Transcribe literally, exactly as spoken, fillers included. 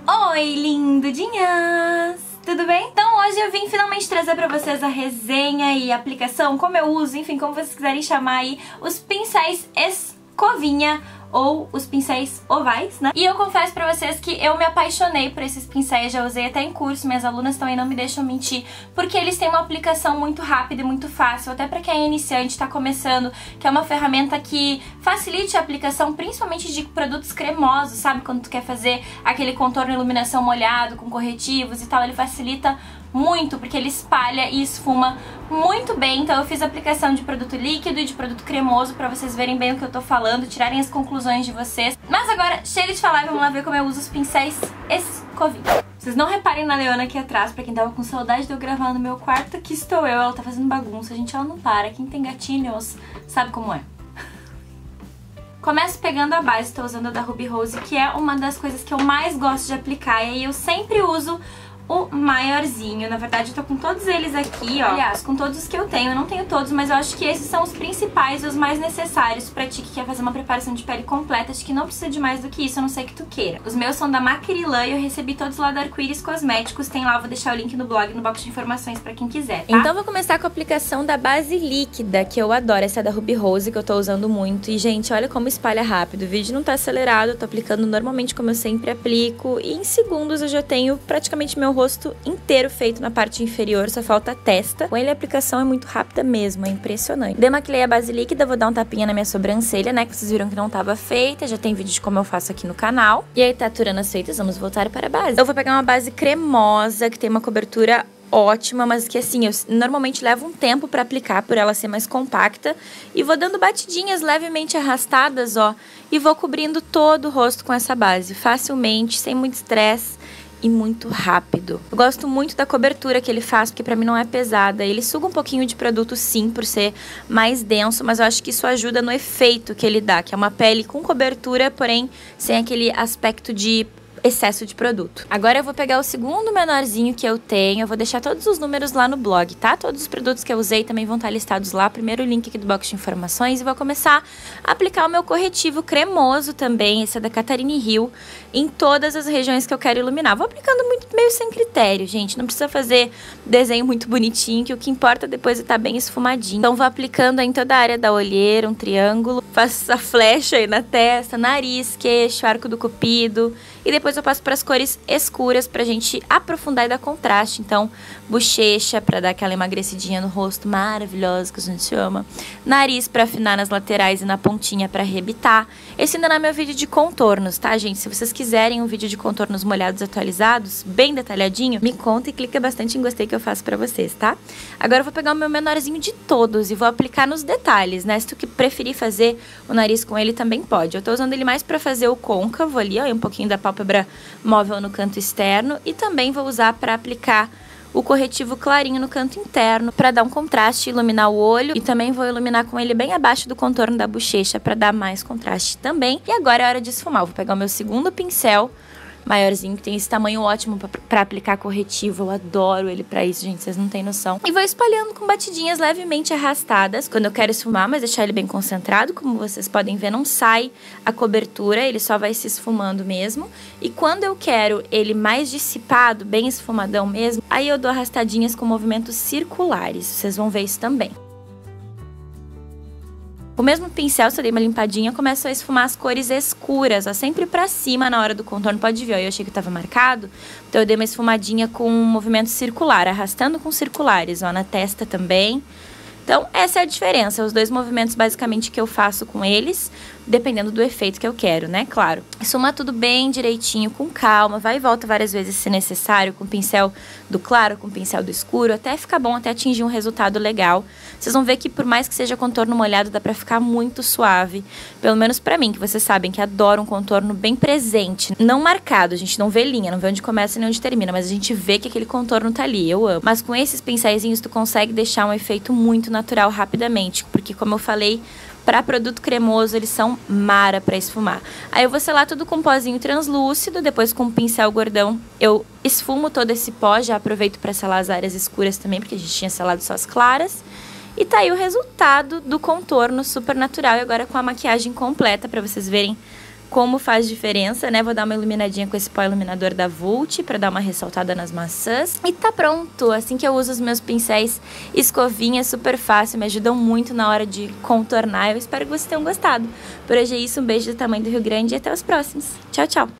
Oi, lindudinhas! Tudo bem? Então hoje eu vim finalmente trazer pra vocês a resenha e a aplicação, como eu uso, enfim, como vocês quiserem chamar aí, os pincéis escovinha ou os pincéis ovais, né? E eu confesso pra vocês que eu me apaixonei por esses pincéis, já usei até em curso, minhas alunas também não me deixam mentir, porque eles têm uma aplicação muito rápida e muito fácil, até pra quem é iniciante, tá começando, que é uma ferramenta que facilite a aplicação, principalmente de produtos cremosos, sabe? Quando tu quer fazer aquele contorno e iluminação molhado, com corretivos e tal, ele facilita muito, porque ele espalha e esfuma muito bem. Então eu fiz a aplicação de produto líquido e de produto cremoso pra vocês verem bem o que eu tô falando, tirarem as conclusões de vocês. Mas agora, chega de falar e vamos lá ver como eu uso os pincéis escovinha. Vocês não reparem na Leona aqui atrás, pra quem tava com saudade de eu gravar no meu quarto, aqui estou eu, ela tá fazendo bagunça, gente, ela não para. Quem tem gatinhos sabe como é. Começo pegando a base, tô usando a da Ruby Rose, que é uma das coisas que eu mais gosto de aplicar, e aí eu sempre uso o maiorzinho. Na verdade eu tô com todos eles aqui, ó. Aliás, com todos os que eu tenho. Eu não tenho todos, mas eu acho que esses são os principais e os mais necessários pra ti que quer fazer uma preparação de pele completa. Acho que não precisa de mais do que isso, a não ser que tu queira. Os meus são da Macrilan e eu recebi todos lá da Arco-Íris Cosméticos. Tem lá, eu vou deixar o link no blog, no box de informações pra quem quiser, tá? Então vou começar com a aplicação da base líquida, que eu adoro. Essa é da Ruby Rose, que eu tô usando muito. E, gente, olha como espalha rápido. O vídeo não tá acelerado, eu tô aplicando normalmente como eu sempre aplico. E em segundos eu já tenho praticamente meu rosto inteiro feito na parte inferior, só falta a testa. Com ele a aplicação é muito rápida mesmo, é impressionante. Demaquilei a base líquida, vou dar um tapinha na minha sobrancelha, né, que vocês viram que não tava feita, já tem vídeo de como eu faço aqui no canal. E aí, taturando as feitas, vamos voltar para a base. Eu vou pegar uma base cremosa, que tem uma cobertura ótima, mas que assim, eu normalmente levo um tempo pra aplicar, por ela ser mais compacta, e vou dando batidinhas levemente arrastadas, ó, e vou cobrindo todo o rosto com essa base, facilmente, sem muito estresse e muito rápido. Eu gosto muito da cobertura que ele faz, porque pra mim não é pesada. Ele suga um pouquinho de produto sim, por ser mais denso, mas eu acho que isso ajuda no efeito que ele dá, que é uma pele com cobertura, porém sem aquele aspecto de excesso de produto. Agora eu vou pegar o segundo menorzinho que eu tenho, eu vou deixar todos os números lá no blog, tá? Todos os produtos que eu usei também vão estar listados lá, primeiro o link aqui do box de informações, e vou começar a aplicar o meu corretivo cremoso também, esse é da Catarine Hill, em todas as regiões que eu quero iluminar. Vou aplicando muito meio sem critério, gente, não precisa fazer desenho muito bonitinho, que o que importa depois é estar bem esfumadinho. Então vou aplicando aí em toda a área da olheira, um triângulo, faço essa flecha aí na testa, nariz, queixo, arco do cupido, e depois eu passo para as cores escuras pra gente aprofundar e dar contraste. Então, bochecha pra dar aquela emagrecidinha no rosto maravilhosa que a gente ama. Nariz pra afinar nas laterais e na pontinha pra arrebitar. Esse ainda não é meu vídeo de contornos, tá, gente? Se vocês quiserem um vídeo de contornos molhados atualizados, bem detalhadinho, me conta e clica bastante em gostei que eu faço pra vocês, tá? Agora eu vou pegar o meu menorzinho de todos e vou aplicar nos detalhes, né? Se tu que preferir fazer o nariz com ele, também pode. Eu tô usando ele mais pra fazer o côncavo ali, ó, e um pouquinho da pálpebra móvel no canto externo, e também vou usar para aplicar o corretivo clarinho no canto interno para dar um contraste e iluminar o olho, e também vou iluminar com ele bem abaixo do contorno da bochecha para dar mais contraste também. E agora é hora de esfumar. Eu vou pegar o meu segundo pincel maiorzinho, que tem esse tamanho ótimo pra, pra aplicar corretivo. Eu adoro ele pra isso, gente, vocês não têm noção. E vou espalhando com batidinhas levemente arrastadas quando eu quero esfumar, mas deixar ele bem concentrado. Como vocês podem ver, não sai a cobertura, ele só vai se esfumando mesmo. E quando eu quero ele mais dissipado, bem esfumadão mesmo, aí eu dou arrastadinhas com movimentos circulares. Vocês vão ver isso também. O mesmo pincel, se eu dei uma limpadinha, eu começo a esfumar as cores escuras, ó, sempre pra cima na hora do contorno. Pode ver, ó, eu achei que tava marcado, então eu dei uma esfumadinha com um movimento circular, arrastando com circulares, ó, na testa também. Então, essa é a diferença, os dois movimentos basicamente que eu faço com eles, dependendo do efeito que eu quero, né? Claro. Esfuma tudo bem direitinho, com calma, vai e volta várias vezes se necessário, com o pincel do claro, com o pincel do escuro, até ficar bom, até atingir um resultado legal. Vocês vão ver que por mais que seja contorno molhado, dá pra ficar muito suave, pelo menos pra mim, que vocês sabem que adoro um contorno bem presente, não marcado, a gente não vê linha, não vê onde começa nem onde termina, mas a gente vê que aquele contorno tá ali, eu amo. Mas com esses pincéizinhos tu consegue deixar um efeito muito natural rapidamente, porque como eu falei, para produto cremoso, eles são mara para esfumar. Aí eu vou selar tudo com um pozinho translúcido, depois com um pincel gordão eu esfumo todo esse pó, já aproveito para selar as áreas escuras também, porque a gente tinha selado só as claras. E tá aí o resultado do contorno super natural, e agora com a maquiagem completa, para vocês verem como faz diferença, né? Vou dar uma iluminadinha com esse pó iluminador da Vult pra dar uma ressaltada nas maçãs. E tá pronto! Assim que eu uso os meus pincéis escovinha, super fácil, me ajudam muito na hora de contornar. Eu espero que vocês tenham gostado. Por hoje é isso, um beijo do tamanho do Rio Grande e até os próximos. Tchau, tchau!